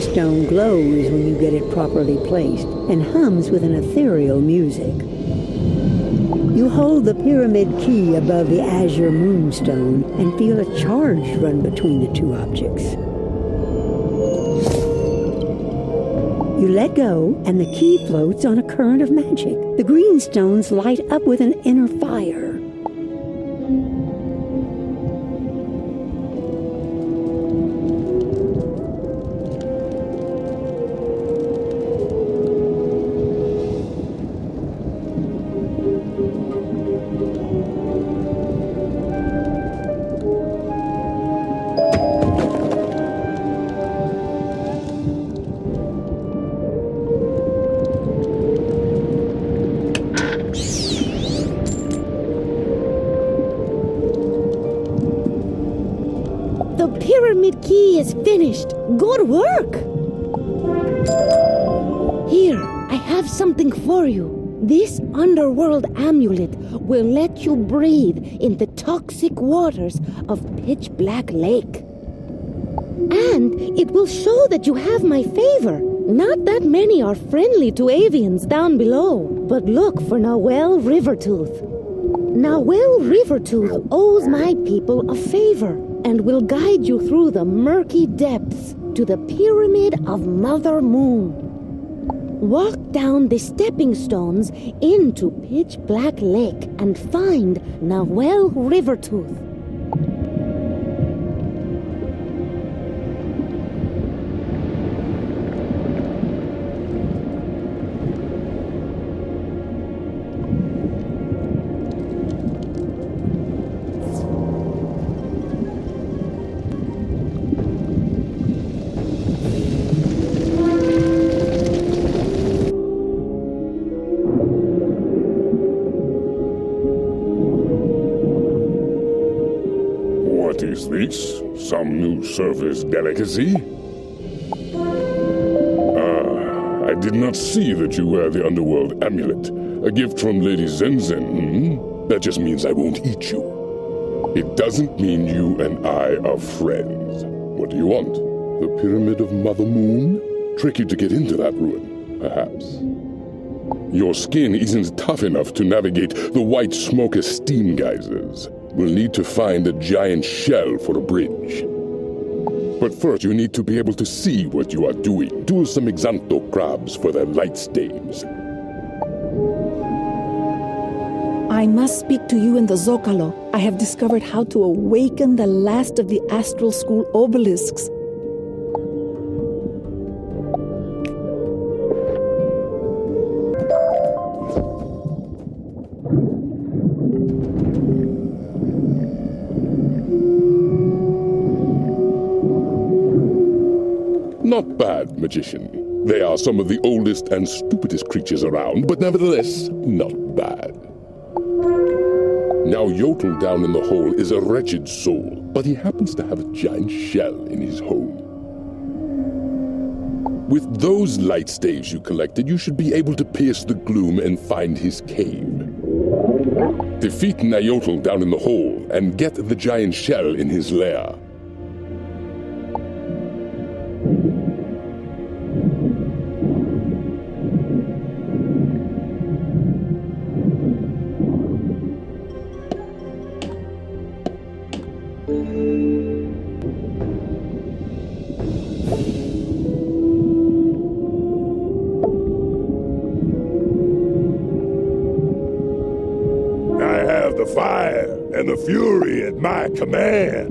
stone glows when you get it properly placed and hums with an ethereal music. You hold the pyramid key above the azure moonstone and feel a charge run between the two objects. You let go, and the key floats on a current of magic. The green stones light up with an inner fire. Pyramid key is finished. Good work! Here, I have something for you. This underworld amulet will let you breathe in the toxic waters of Pitch Black Lake. And it will show that you have my favor. Not that many are friendly to avians down below, but look for Nawel Rivertooth. Nawel Rivertooth owes my people a favor and will guide you through the murky depths to the Pyramid of Mother Moon. Walk down the stepping stones into Pitch Black Lake and find Nawel Rivertooth. What is this? Some new service delicacy? I did not see that you wear the underworld amulet. A gift from Lady Zenzen, That just means I won't eat you. It doesn't mean you and I are friends. What do you want? The Pyramid of Mother Moon? Tricky to get into that ruin, perhaps. Your skin isn't tough enough to navigate the white smoke of steam geysers. We'll need to find a giant shell for a bridge. But first you need to be able to see what you are doing. Do some Exanto crabs for their light staves. I must speak to you in the Zocalo. I have discovered how to awaken the last of the Astral School obelisks. Not bad, magician. They are some of the oldest and stupidest creatures around, but nevertheless, not bad. Now Jotl down in the hole is a wretched soul, but he happens to have a giant shell in his home. With those light staves you collected, you should be able to pierce the gloom and find his cave. Defeat Nyotl down in the hole and get the giant shell in his lair. The fire and the fury at my command.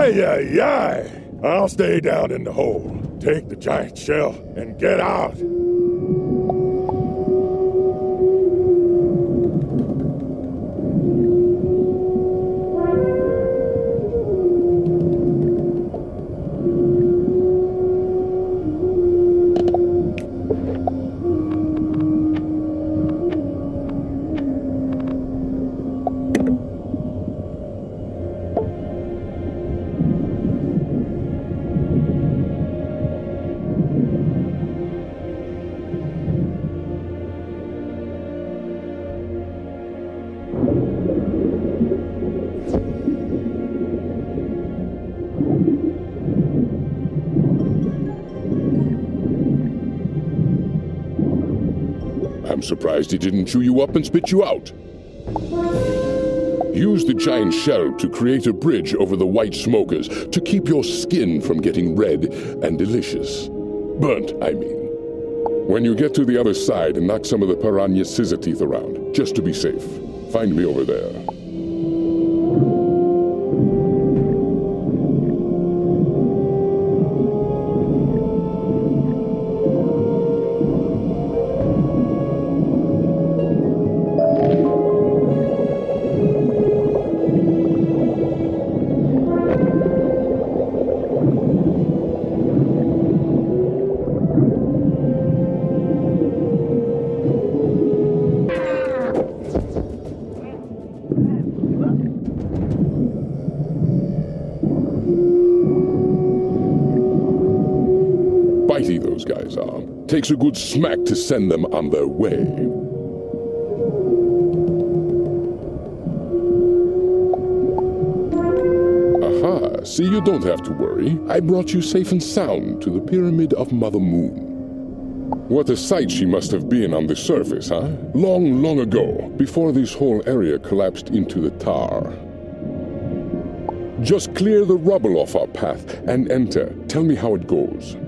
Ay, ay, ay! I'll stay down in the hole, take the giant shell, and get out. I'm surprised he didn't chew you up and spit you out. Use the giant shell to create a bridge over the white smokers to keep your skin from getting red and delicious. Burnt, I mean. When you get to the other side, knock some of the piranha scissor teeth around, just to be safe. Find me over there. Bitey those guys are. Takes a good smack to send them on their way. Aha, see, you don't have to worry. I brought you safe and sound to the Pyramid of Mother Moon. What a sight she must have been on the surface, huh? Long, long ago, before this whole area collapsed into the tar. Just clear the rubble off our path and enter. Tell me how it goes.